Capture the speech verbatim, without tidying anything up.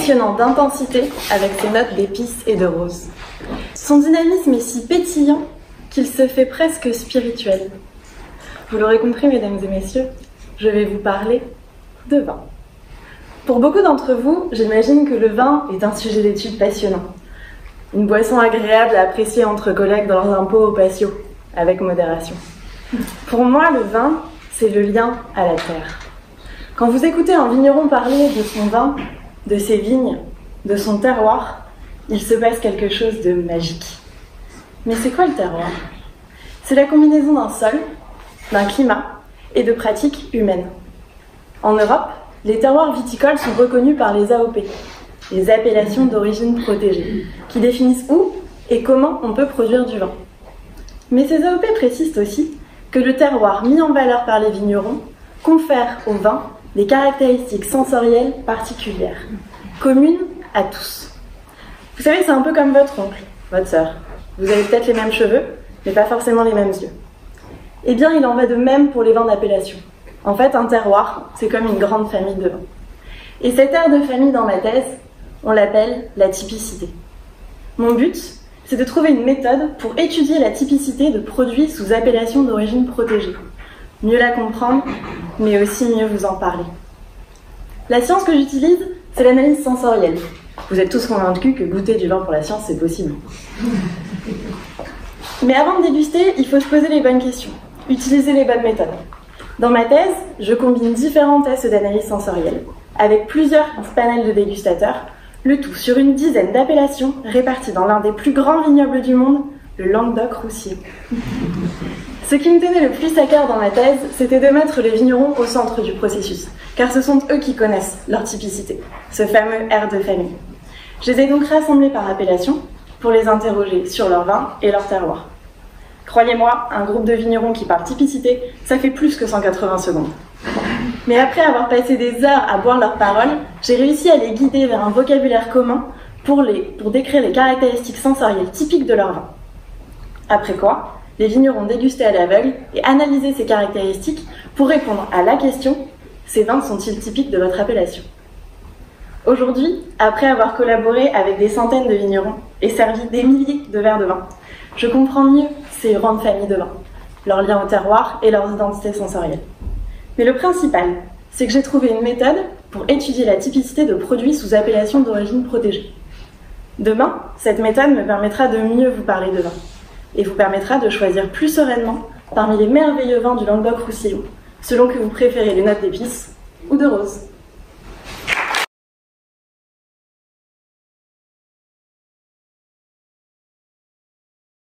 impressionnant d'intensité avec ses notes d'épices et de rose. Son dynamisme est si pétillant qu'il se fait presque spirituel. Vous l'aurez compris, mesdames et messieurs, je vais vous parler de vin. Pour beaucoup d'entre vous, j'imagine que le vin est un sujet d'étude passionnant. Une boisson agréable à apprécier entre collègues dans un pot au patio, avec modération. Pour moi, le vin, c'est le lien à la terre. Quand vous écoutez un vigneron parler de son vin, de ses vignes, de son terroir, il se passe quelque chose de magique. Mais c'est quoi le terroir? C'est la combinaison d'un sol, d'un climat et de pratiques humaines. En Europe, les terroirs viticoles sont reconnus par les A O P, les appellations d'origine protégée, qui définissent où et comment on peut produire du vin. Mais ces A O P précisent aussi que le terroir mis en valeur par les vignerons confère au vin des caractéristiques sensorielles particulières, communes à tous. Vous savez, c'est un peu comme votre oncle, votre sœur. Vous avez peut-être les mêmes cheveux, mais pas forcément les mêmes yeux. Eh bien, il en va de même pour les vins d'appellation. En fait, un terroir, c'est comme une grande famille de vins. Et cette aire de famille dans ma thèse, on l'appelle la typicité. Mon but, c'est de trouver une méthode pour étudier la typicité de produits sous appellation d'origine protégée. Mieux la comprendre, mais aussi mieux vous en parler. La science que j'utilise, c'est l'analyse sensorielle. Vous êtes tous convaincus que goûter du vin pour la science, c'est possible. Mais avant de déguster, il faut se poser les bonnes questions, utiliser les bonnes méthodes. Dans ma thèse, je combine différents tests d'analyse sensorielle, avec plusieurs panels de dégustateurs, le tout sur une dizaine d'appellations réparties dans l'un des plus grands vignobles du monde, le Languedoc-Roussillon. Ce qui me tenait le plus à cœur dans ma thèse, c'était de mettre les vignerons au centre du processus, car ce sont eux qui connaissent leur typicité, ce fameux air de famille. Je les ai donc rassemblés par appellation pour les interroger sur leur vin et leur terroir. Croyez-moi, un groupe de vignerons qui parle typicité, ça fait plus que cent quatre-vingts secondes. Mais après avoir passé des heures à boire leurs paroles, j'ai réussi à les guider vers un vocabulaire commun pour, les, pour décrire les caractéristiques sensorielles typiques de leur vin. Après quoi, les vignerons dégustaient à l'aveugle et analysaient ces caractéristiques pour répondre à la question « Ces vins sont-ils typiques de votre appellation ?» Aujourd'hui, après avoir collaboré avec des centaines de vignerons et servi des milliers de verres de vin, je comprends mieux ces grandes familles de vins, leurs liens au terroir et leurs identités sensorielles. Mais le principal, c'est que j'ai trouvé une méthode pour étudier la typicité de produits sous appellation d'origine protégée. Demain, cette méthode me permettra de mieux vous parler de vin et vous permettra de choisir plus sereinement parmi les merveilleux vins du Languedoc-Roussillon, selon que vous préférez les notes d'épices ou de rose.